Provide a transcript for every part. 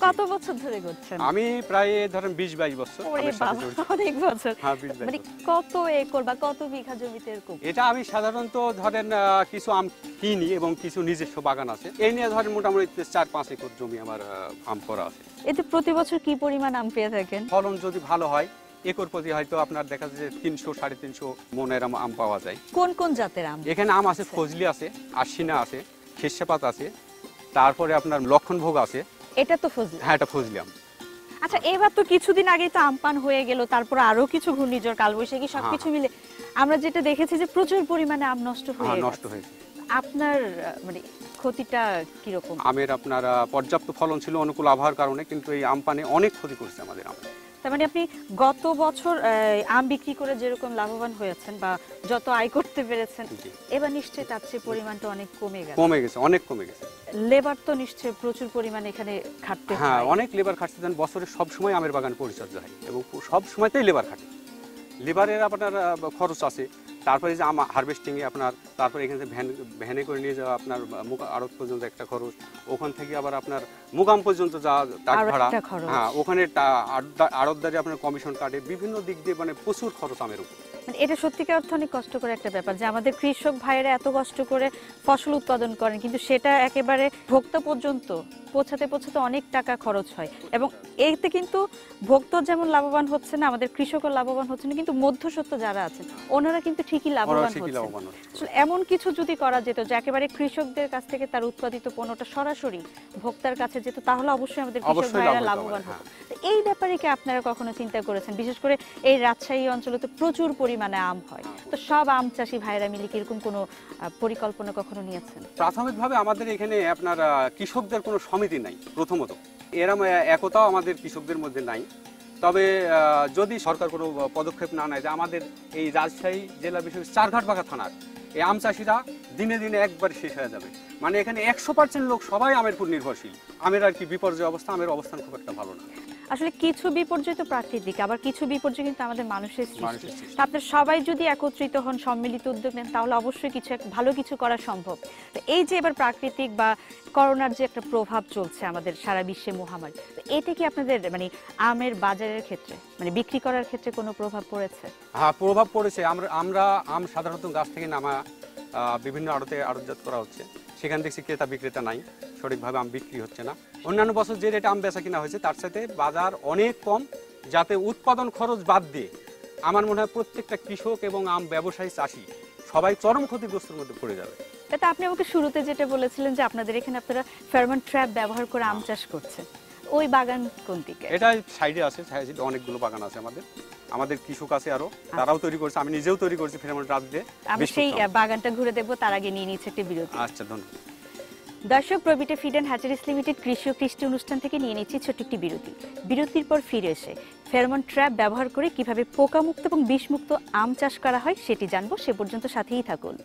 কত বছর ধরে করছেন? আমি প্রায় ধরেন 20-22 বছর ওরে আমের সাথে বাবা, জড়িত। অনেক বছর। হ্যাঁ, 20-22 মানে বছর। কত একর বা কত বিঘা জমিতে এরকম? এটা আমি সাধারণত ধরেন কিছু আম কিনি এবং কিছু নিজস্ব বাগান আছে, এই নিয়ে ধরেন মোটামুটি 4-5 একর জমি আমার আম করা আছে। এতে প্রতি বছর কি পরিমাণ আম পেয়ে থাকেন? ফলন যদি ভালো হয় একর প্রতি হয়তো আপনার দেখা যায় যে 300-350 মনের আম পাওয়া যায়। কোন কোন জাতের আম? এখানে আম আছে, ফজলি আছে, আশিনা আছে, খেরসাপাত আছে, তারপরে আপনার লক্ষণভোগ আছে। এটা তো ফজলি। হ্যাঁ, এটা ফজলি আম। আচ্ছা, এবার তো কিছুদিন আগেই তো আমপান হয়ে গেল, তারপর আরো কিছু ঘূর্ণিঝড়, কালবৈশাখী সবকিছু মিলে আমরা যেটা দেখেছি যে প্রচুর পরিমাণে আম নষ্ট হয়ে গেছে। নষ্ট হয়েছে। আপনার মানে ক্ষতিটা কিরকম? আমের আপনার পর্যাপ্ত ফলন ছিল অনুকূল আবহাওয়ার কারণে, কিন্তু এই আমপানে অনেক ক্ষতি করছে আমাদের আম। তার মানে আপনি গত বছর আম বিক্রি করে যেরকম লাভবান হয়েছেন বা যত আয় করতে পেরেছেন, এবার নিশ্চয়ই তার চেয়ে পরিমাণটা অনেক কমে গেছে, অনেক কমে গেছে। লেবার তো নিশ্চয়ই প্রচুর পরিমাণে এখানে খাটতে হয়। হ্যাঁ, অনেক লেবার খাটতে দেন, বছরে সব সময় আমের বাগান পরিচর্যা হয় এবং সব সময়তেই লেবার খাটে। লেবারের আপনার খরচ আছে, তারপরে যে আম হারভেস্টিং এ আপনার, তারপরে এখানে ভ্যানে করে নিয়ে যাওয়া আপনার আড়ত পর্যন্ত একটা খরচ, ওখান থেকে আবার আপনার মুগাম পর্যন্ত যা ট্রাক ভাড়া, হ্যাঁ ওখানে আড়তদারি আপনার কমিশন কাটে, বিভিন্ন দিক দিয়ে মানে প্রচুর খরচ আমের উপর। মানে এটা সত্যিকার অর্থে অনেক কষ্টকর একটা ব্যাপার যে আমাদের কৃষক ভাইয়েরা এত কষ্ট করে ফসল উৎপাদন করেন, কিন্তু সেটা একেবারে ভোক্তা পর্যন্ত পৌঁছাতে অনেক টাকা খরচ হয় এবং এতে কিন্তু ভোক্তা যেমন লাভবান হচ্ছে না, আমাদের কৃষকও লাভবান হচ্ছে না, কিন্তু মধ্যস্বত্ব যারা আছেন ওনারা কিন্তু ঠিকই লাভবান হচ্ছেন। আসলে এমন কিছু যদি করা যেত যে একেবারে কৃষকদের কাছ থেকে তার উৎপাদিত পণ্যটা সরাসরি ভোক্তার কাছে যেত, তাহলে অবশ্যই আমাদের কৃষক ভাইয়েরা লাভবান হতো। এই ব্যাপারে কি আপনারা কখনো চিন্তা করেছেন? বিশেষ করে এই রাজশাহী অঞ্চলে তো প্রচুর পরিমাণে আম হয়, তো সব আম চাষি ভাইরা মিলে কি এরকম কোনো পরিকল্পনা কখনো নিয়েছেন? প্রাথমিকভাবে আমাদের এখানে আপনার কৃষকদের কোনো সমিতি নাই, প্রথমত এরম একতাও আমাদের কৃষকদের মধ্যে নাই। তবে যদি সরকার কোনো পদক্ষেপ না নেয়, যে আমাদের এই রাজশাহী জেলা বিশেষ চারঘাটবাঘা থানার এই আম চাষিরা দিনে দিনে একবার শেষ হয়ে যাবে। মানে এখানে 100% লোক সবাই আমের উপর নির্ভরশীল। আমের আর কি বিপর্যয় অবস্থা, আমের অবস্থান খুব একটা ভালো না। আসলে কিছু বিপর্যয় তো প্রাকৃতিক, আবার কিছু বিপর্যয় কিন্তু আমাদের মানুষের সৃষ্টি। আপনার সবাই যদি একত্রিত হন, সম্মিলিত উদ্যোগ নেন, তাহলে অবশ্যই কিছু ভালো কিছু করা সম্ভব। এই যে এবার প্রাকৃতিক বা করোনার যে একটা প্রভাব চলছে আমাদের সারা বিশ্বে মহামারী, এটা কি আপনাদের মানে আমের বাজারের ক্ষেত্রে মানে বিক্রি করার ক্ষেত্রে কোনো প্রভাব পড়েছে? হ্যাঁ, প্রভাব পড়েছে। আমরা আম সাধারণত গাছ থেকে নামা বিভিন্ন আড়তে আড়তজাত করা হচ্ছে, সেখান দেখছি ক্রেতা বিক্রেতা নাই, সঠিকভাবে আম বিক্রি হচ্ছে না। অন্যান্য বছর যে রেটে আম বেচা কিনা হয়েছে তার সাথে বাজার অনেক কম, যাতে উৎপাদন খরচ বাদ দিয়ে আমার মনে হয় প্রত্যেকটা কৃষক এবং আম ব্যবসায়ী চাষি সবাই চরম ক্ষতিগ্রস্তের মধ্যে পড়ে যাবে। এটা আপনি আমাকে শুরুতে যেটা বলেছিলেন যে আপনাদের এখানে আপনারা ফেরোমন ট্র্যাপ ব্যবহার করে আম চাষ করছেন, ওই বাগান কোন দিকে? এটা সাইডে আছে, সাইডে অনেকগুলো বাগান আছে আমাদের কৃষক আছে আরো, তারাও তৈরি করছে, আমি নিজেও তৈরি করছি ফেরোমন ট্র্যাপ দিয়ে। আমি সেই বাগানটা ঘুরে দেখবো, তার আগে নিয়ে নিচ্ছে একটা বিরতি। আচ্ছা, ধন্যবাদ। দর্শক, Provita Feed and Hatcheries Limited কৃষি ও কৃষ্টি অনুষ্ঠান থেকে নিয়ে নিচ্ছি ছোট্ট একটি বিরতি। বিরতির পর ফিরে এসে ফেরোমন ট্র্যাপ ব্যবহার করে কিভাবে পোকামুক্ত এবং বিষমুক্ত আম চাষ করা হয় সেটি জানবো। সে পর্যন্ত সাথেই থাকুন।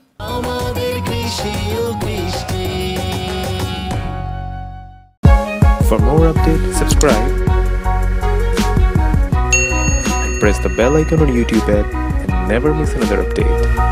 For more updates, subscribe and press the bell icon on YouTube app and never miss another update.